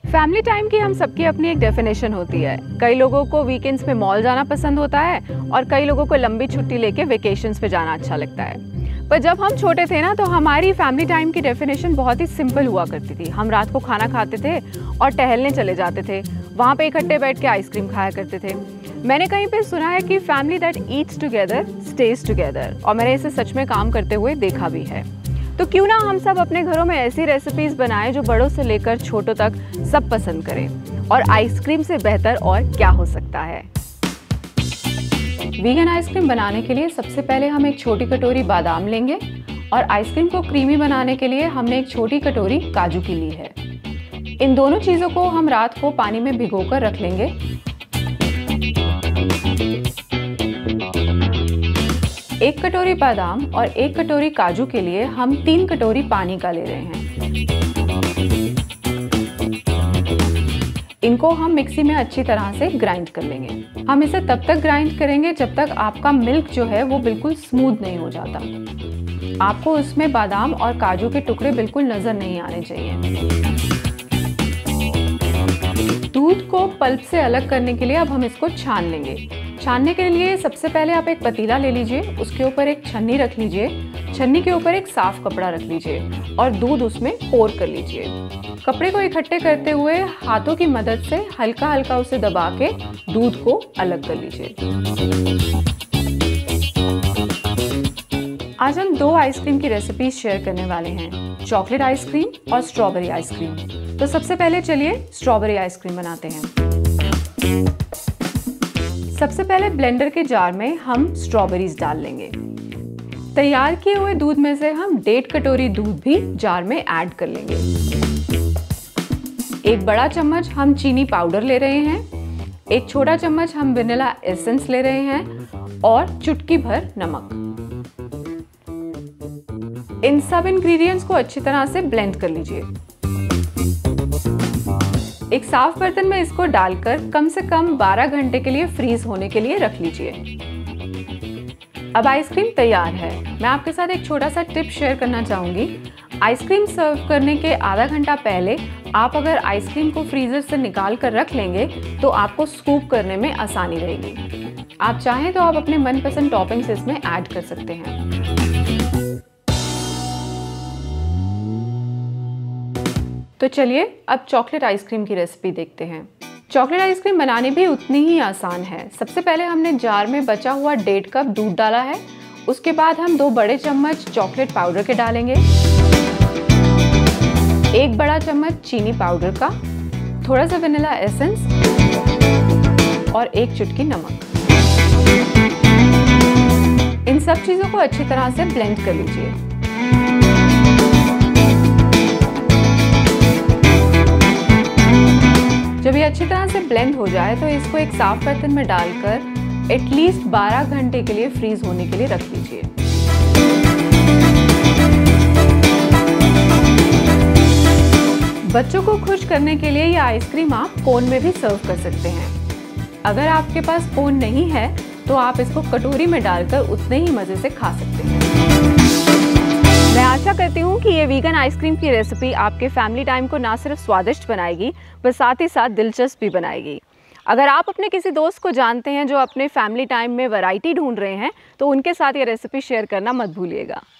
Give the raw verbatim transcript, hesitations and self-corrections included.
Family time की हम सबकी अपनी एक डेफिनेशन होती है। कई लोगों को वीकेंड्स पे मॉल जाना पसंद होता है और कई लोगों को लंबी छुट्टी लेके वेकेशंस पे जाना अच्छा लगता है। पर जब हम छोटे थे ना, तो हमारी फैमिली टाइम की डेफिनेशन बहुत ही सिंपल हुआ करती थी। हम रात को खाना खाते थे और टहलने चले जाते थे, वहाँ पे इकट्ठे बैठ के आइसक्रीम खाया करते थे। मैंने कहीं पे सुना है कि family that eats together stays together, और मैंने इसे सच में काम करते हुए देखा भी है। तो क्यों ना हम सब अपने घरों में ऐसी रेसिपीज बनाएं जो बड़ों से लेकर छोटों तक सब पसंद करें। और आइसक्रीम से बेहतर और क्या हो सकता है। वीगन आइसक्रीम बनाने के लिए सबसे पहले हम एक छोटी कटोरी बादाम लेंगे और आइसक्रीम को क्रीमी बनाने के लिए हमने एक छोटी कटोरी काजू की ली है। इन दोनों चीज़ों को हम रात को पानी में भिगोकर रख लेंगे। एक कटोरी बादाम और एक कटोरी काजू के लिए हम तीन कटोरी पानी का ले रहे हैं। इनको हम मिक्सी में अच्छी तरह से ग्राइंड कर लेंगे। हम इसे तब तक ग्राइंड करेंगे जब तक आपका मिल्क जो है वो बिल्कुल स्मूथ नहीं हो जाता। आपको उसमें बादाम और काजू के टुकड़े बिल्कुल नजर नहीं आने चाहिए। दूध को पल्प से अलग करने के लिए अब हम इसको छान लेंगे। छानने के लिए सबसे पहले आप एक पतीला ले लीजिए, उसके ऊपर एक छन्नी रख लीजिए, छन्नी के ऊपर एक साफ कपड़ा रख लीजिए और दूध उसमें पोर कर लीजिए। कपड़े को इकट्ठे करते हुए हाथों की मदद से हल्का हल्का उसे दबा के दूध को अलग कर लीजिए। आज हम दो आइसक्रीम की रेसिपी शेयर करने वाले हैं, चॉकलेट आइसक्रीम और स्ट्रॉबेरी आइसक्रीम। तो सबसे पहले चलिए स्ट्रॉबेरी आइसक्रीम बनाते हैं। सबसे पहले ब्लेंडर के जार में हम स्ट्रॉबेरीज डाल लेंगे। तैयार किए हुए दूध में से हम डेढ़ कटोरी दूध भी जार में ऐड कर लेंगे। एक बड़ा चम्मच हम चीनी पाउडर ले रहे हैं, एक छोटा चम्मच हम वेनिला एसेंस ले रहे हैं और चुटकी भर नमक। इन सब इंग्रेडिएंट्स को अच्छी तरह से ब्लेंड कर लीजिए। एक साफ बर्तन में इसको डालकर कम से कम बारह घंटे के लिए फ्रीज होने के लिए रख लीजिए। अब आइसक्रीम तैयार है। मैं आपके साथ एक छोटा सा टिप शेयर करना चाहूंगी। आइसक्रीम सर्व करने के आधा घंटा पहले आप अगर आइसक्रीम को फ्रीजर से निकाल कर रख लेंगे तो आपको स्कूप करने में आसानी रहेगी। आप चाहें तो आप अपने मनपसंद टॉपिंग्स इसमें ऐड कर सकते हैं। तो चलिए अब चॉकलेट आइसक्रीम की रेसिपी देखते हैं। चॉकलेट आइसक्रीम बनानी भी उतनी ही आसान है। सबसे पहले हमने जार में बचा हुआ डेढ़ कप दूध डाला है। उसके बाद हम दो बड़े चम्मच चॉकलेट पाउडर के डालेंगे, एक बड़ा चम्मच चीनी पाउडर का, थोड़ा सा वेनिला एसेंस और एक चुटकी नमक। इन सब चीजों को अच्छी तरह से ब्लेंड कर लीजिए। जब ये अच्छी तरह से ब्लेंड हो जाए तो इसको एक साफ बर्तन में डालकर एटलीस्ट बारह घंटे के लिए फ्रीज होने के लिए रख लीजिए। बच्चों को खुश करने के लिए ये आइसक्रीम आप कोन में भी सर्व कर सकते हैं। अगर आपके पास कोन नहीं है तो आप इसको कटोरी में डालकर उतने ही मजे से खा सकते हैं। मैं आशा करती हूँ कि ये वीगन आइसक्रीम की रेसिपी आपके फैमिली टाइम को ना सिर्फ स्वादिष्ट बनाएगी, पर साथ ही साथ दिलचस्प भी बनाएगी। अगर आप अपने किसी दोस्त को जानते हैं जो अपने फैमिली टाइम में वैरायटी ढूंढ रहे हैं, तो उनके साथ ये रेसिपी शेयर करना मत भूलिएगा।